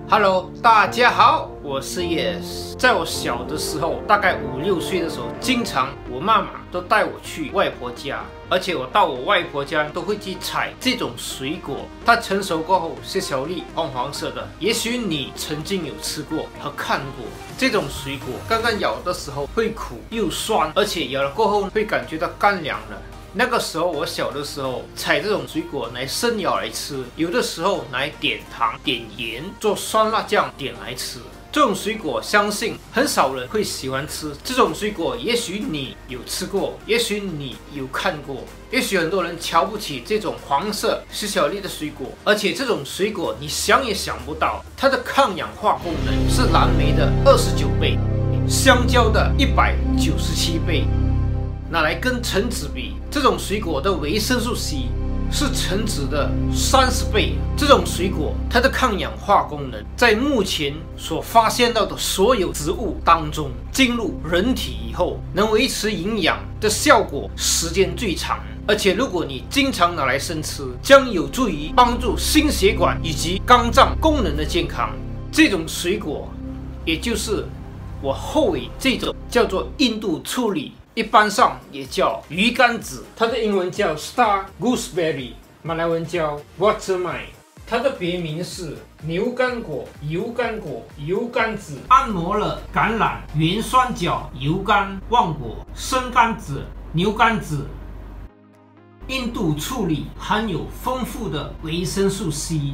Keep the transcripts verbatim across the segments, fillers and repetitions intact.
Hello， 大家好，我是 Yes。在我小的时候，大概五六岁的时候，经常我妈妈都带我去外婆家，而且我到我外婆家都会去采这种水果。它成熟过后是小粒黄黄色的，也许你曾经有吃过和看过这种水果。刚刚咬的时候会苦又酸，而且咬了过后会感觉到干凉的。那个时候我小的时候采这种水果来生咬来吃，有的时候拿来点糖点盐做酸辣酱点来吃。这种水果相信很少人会喜欢吃。这种水果也许你有吃过，也许你有看过，也许很多人瞧不起这种黄色细小粒的水果，而且这种水果你想也想不到，它的抗氧化功能是蓝莓的二十九倍，香蕉的一百九十七倍。拿来跟橙子比，这种水果的维生素 C 是橙子的三十倍。这种水果它的抗氧化功能，在目前所发现到的所有植物当中，进入人体以后，能维持营养的效果时间最长。而且如果你经常拿来生吃，将有助于帮助心血管以及肝脏功能的健康。这种水果，也就是我后尾这种叫做印度处理，一般上也叫鱼竿子，它的英文叫 Star Gooseberry， 马来文叫 Watermelon。它的别名是牛肝果、油甘果、油甘子、安摩勒、橄榄、原酸角、油甘、旺果、生甘子、牛肝子。印度处理含有丰富的维生素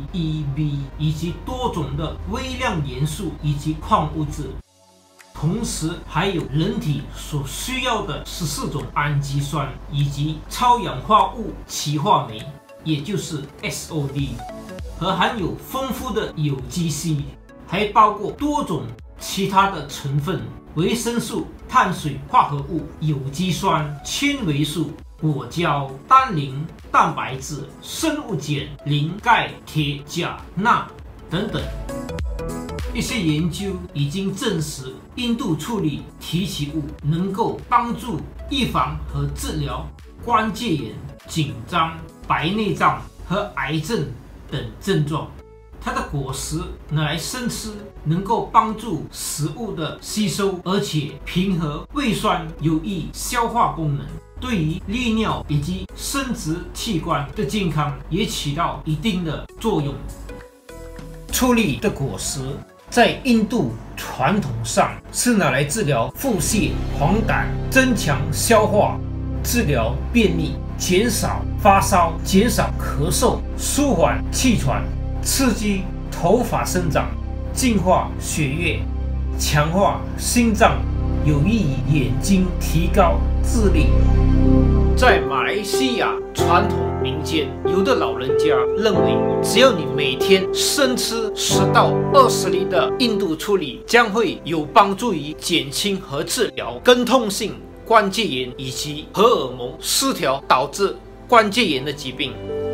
C、E、B 以及多种的微量元素以及矿物质。同时还有人体所需要的十四种氨基酸以及超氧化物歧化酶，也就是 S O D， 和含有丰富的有机 C， 还包括多种其他的成分，维生素、碳水化合物、有机酸、纤维素、果胶、单磷、蛋白质、生物碱、磷、钙、铁、钾、钠等等。一些研究已经证实，印度处理提取物能够帮助预防和治疗关节炎、紧张、白内障和癌症等症状。它的果实拿来生吃，能够帮助食物的吸收，而且平和胃酸，有益消化功能，对于利尿以及生殖器官的健康也起到一定的作用。处理的果实在印度传统上是拿来治疗腹泻、黄疸，增强消化，治疗便秘，减少发烧，减少咳嗽，舒缓气喘，刺激头发生长，净化血液，强化心脏，有益于眼睛，提高智力。在马来西亚传统民间，有的老人家认为，只要你每天生吃十到二十粒的印度处理，将会有帮助于减轻和治疗跟痛性关节炎以及荷尔蒙失调导致关节炎的疾病。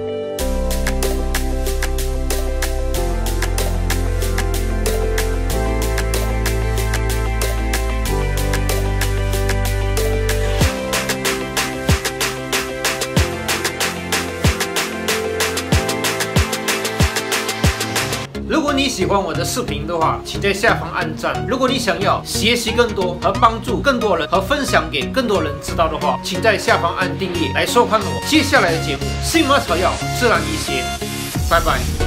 如果你喜欢我的视频的话，请在下方按赞。如果你想要学习更多和帮助更多人和分享给更多人知道的话，请在下方按订阅来收看我接下来的节目。新马草药自然医学，拜拜。